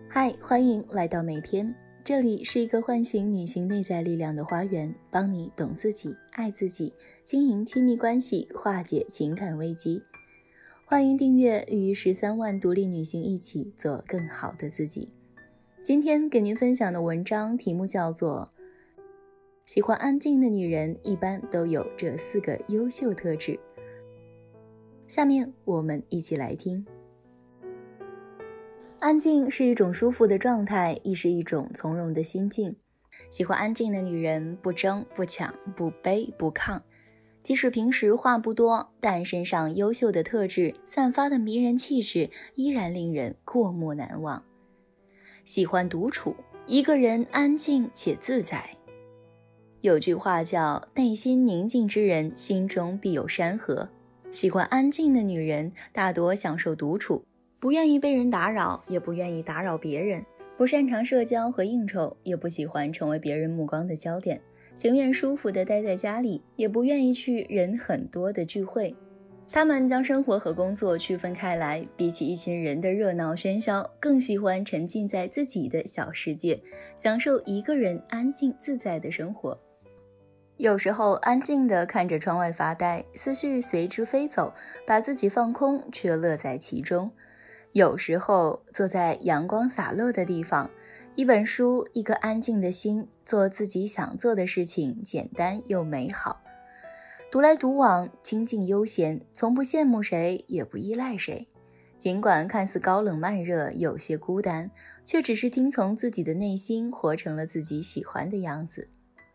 嗨，欢迎来到美篇，这里是一个唤醒女性内在力量的花园，帮你懂自己、爱自己，经营亲密关系，化解情感危机。欢迎订阅，与13万独立女性一起做更好的自己。今天给您分享的文章题目叫做喜欢安静的女人一般都有这4个优秀特质。下面我们一起来听。安静是一种舒服的状态，亦是一种从容的心境。喜欢安静的女人不争不抢不卑不亢，即使平时话不多，但身上优秀的特质散发的迷人气质依然令人过目难忘。喜欢独处，一个人安静且自在。有句话叫内心宁静之人心中必有山河。喜欢安静的女人大多享受独处，不愿意被人打扰，也不愿意打扰别人，不擅长社交和应酬，也不喜欢成为别人目光的焦点，情愿舒服地待在家里，也不愿意去人很多的聚会。他们将生活和工作区分开来，比起一群人的热闹喧嚣，更喜欢沉浸在自己的小世界，享受一个人安静自在的生活。有时候安静地看着窗外发呆，思绪随之飞走，把自己放空，却乐在其中。有时候坐在阳光洒落的地方，一本书，一个安静的心，做自己想做的事情，简单又美好。独来独往，清静悠闲，从不羡慕谁，也不依赖谁。尽管看似高冷慢热，有些孤单，却只是听从自己的内心，活成了自己喜欢的样子。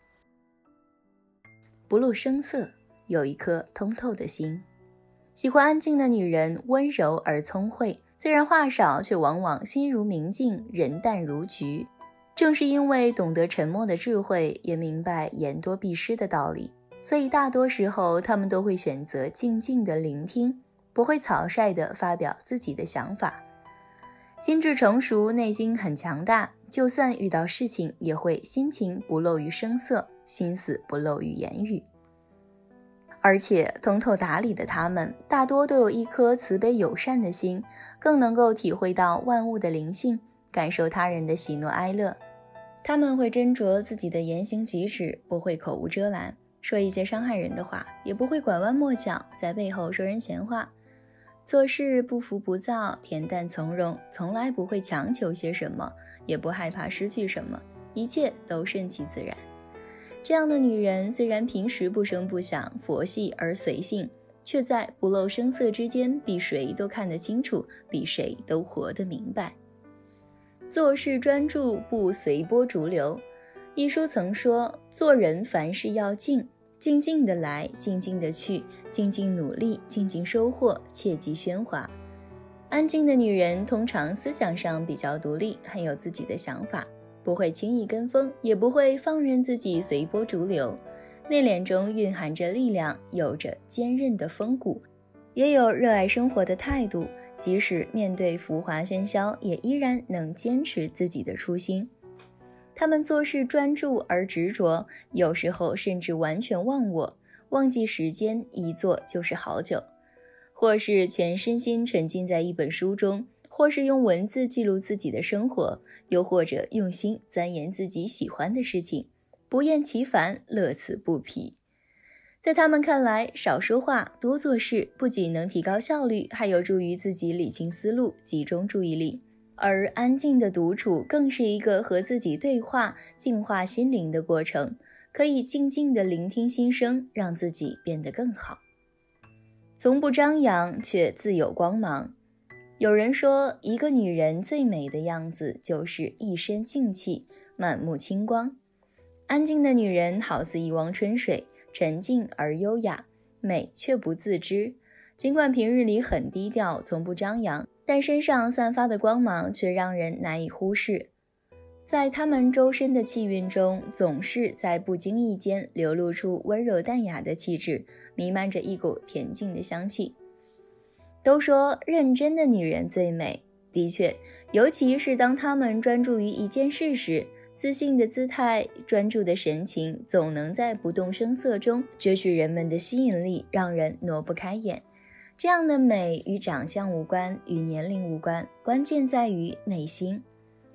不露声色，有一颗通透的心。喜欢安静的女人温柔而聪慧，虽然话少，却往往心如明镜，人淡如菊。正是因为懂得沉默的智慧，也明白言多必失的道理，所以大多时候她们都会选择静静的聆听，不会草率地发表自己的想法。心智成熟，内心很强大，就算遇到事情，也会心情不露于声色，心思不露于言语。而且通透达理的他们，大多都有一颗慈悲友善的心，更能够体会到万物的灵性，感受他人的喜怒哀乐。他们会斟酌自己的言行举止，不会口无遮拦，说一些伤害人的话，也不会拐弯抹角，在背后说人闲话。做事不浮不躁，恬淡从容，从来不会强求些什么，也不害怕失去什么，一切都顺其自然。这样的女人虽然平时不声不响，佛系而随性，却在不露声色之间，比谁都看得清楚，比谁都活得明白。做事专注，不随波逐流。一书曾说，做人凡事要静，静静的来，静静的去，静静努力，静静收获，切忌喧哗。安静的女人通常思想上比较独立，很有自己的想法，不会轻易跟风，也不会放任自己随波逐流。内敛中蕴含着力量，有着坚韧的风骨，也有热爱生活的态度，即使面对浮华喧嚣，也依然能坚持自己的初心。他们做事专注而执着，有时候甚至完全忘我，忘记时间，一做就是好久。或是全身心沉浸在一本书中，或是用文字记录自己的生活，又或者用心钻研自己喜欢的事情，不厌其烦，乐此不疲。在他们看来，少说话，多做事，不仅能提高效率，还有助于自己理清思路，集中注意力。而安静的独处更是一个和自己对话、净化心灵的过程，可以静静地聆听心声，让自己变得更好。从不张扬，却自有光芒。有人说，一个女人最美的样子就是一身静气，满目清光。安静的女人好似一汪春水，沉静而优雅，美却不自知。尽管平日里很低调，从不张扬，但身上散发的光芒却让人难以忽视。在她们周身的气韵中，总是在不经意间流露出温柔淡雅的气质，弥漫着一股恬静的香气。都说认真的女人最美，的确，尤其是当她们专注于一件事时，自信的姿态，专注的神情，总能在不动声色中攫取人们的吸引力，让人挪不开眼。这样的美与长相无关，与年龄无关，关键在于内心。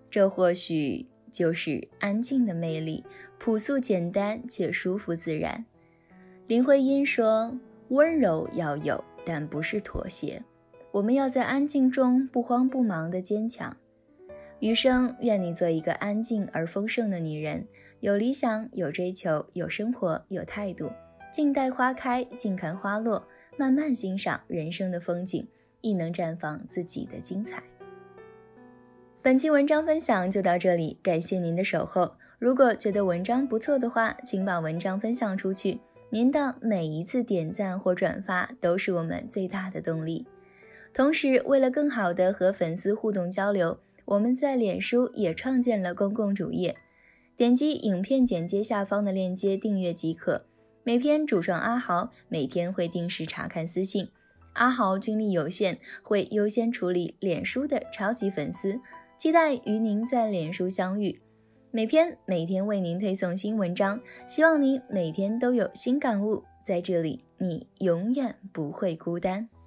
这或许就是安静的魅力，朴素简单却舒服自然。林徽因说，温柔要有，但不是妥协。我们要在安静中不慌不忙地坚强。余生愿你做一个安静而丰盛的女人，有理想，有追求，有生活，有态度，静待花开，静看花落，慢慢欣赏人生的风景，亦能绽放自己的精彩。本期文章分享就到这里，感谢您的守候。如果觉得文章不错的话，请把文章分享出去，您的每一次点赞或转发都是我们最大的动力。同时，为了更好地和粉丝互动交流，我们在脸书也创建了公共主页，点击影片简介下方的链接订阅即可。每篇主创阿豪每天会定时查看私信，阿豪精力有限，会优先处理脸书的超级粉丝，期待与您在脸书相遇。每天为您推送新文章，希望您每天都有新感悟，在这里你永远不会孤单。